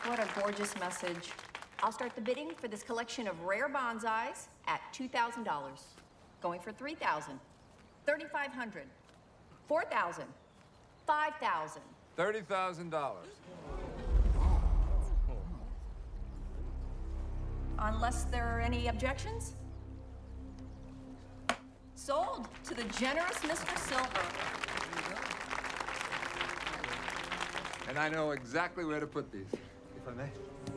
What a gorgeous message. I'll start the bidding for this collection of rare bonsais at $2,000. Going for $3,000, $3,500, $4,000, $5,000. $30,000. Unless there are any objections? Sold to the generous Mr. Silver. And I know exactly where to put these, if I may.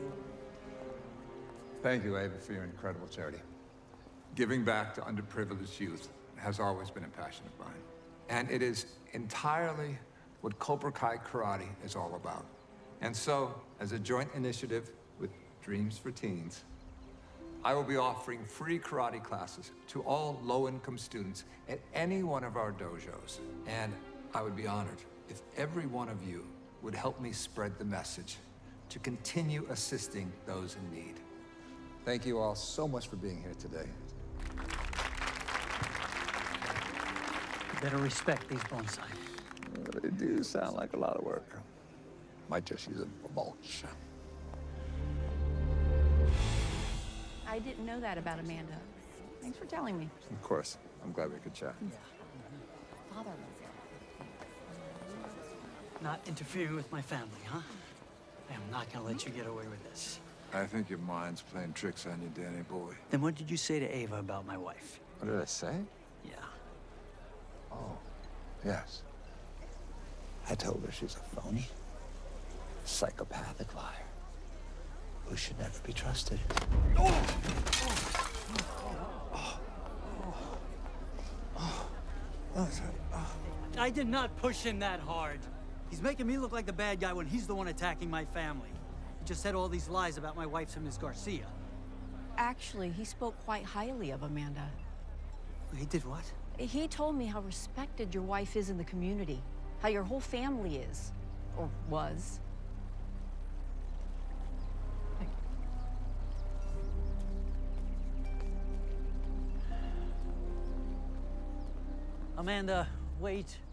Thank you, Ava, for your incredible charity. Giving back to underprivileged youth has always been a passion of mine. And it is entirely what Cobra Kai Karate is all about. And so, as a joint initiative with Dreams for Teens, I will be offering free karate classes to all low-income students at any one of our dojos. And I would be honored if every one of you would help me spread the message to continue assisting those in need. Thank you all so much for being here today. You better respect these bonsai. They do sound like a lot of work. Might just use a mulch. I didn't know that about Amanda. Thanks for telling me. Of course. I'm glad we could chat. Father. Not interfering with my family, huh? I am not gonna let you get away with this. I think your mind's playing tricks on you, Danny boy. Then what did you say to Ava about my wife? What did I say? Yeah. Oh, yes. I told her she's a phony, psychopathic liar who should never be trusted. I did not push him that hard. He's making me look like the bad guy when he's the one attacking my family. He just said all these lies about my wife to Miss Garcia. Actually, he spoke quite highly of Amanda. He did what? He told me how respected your wife is in the community, how your whole family is, or was. Amanda, wait.